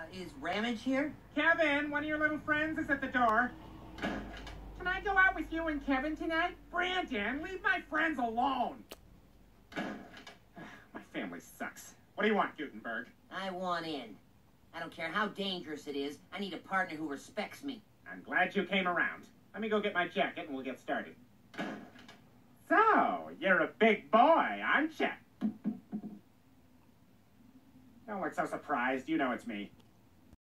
Is Ramage here? Kevin, one of your little friends is at the door. Can I go out with you and Kevin tonight? Brandon, leave my friends alone. My family sucks. What do you want, Gutenberg? I want in. I don't care how dangerous it is. I need a partner who respects me. I'm glad you came around. Let me go get my jacket and we'll get started. So, you're a big boy, aren't you? Don't look so surprised. You know it's me.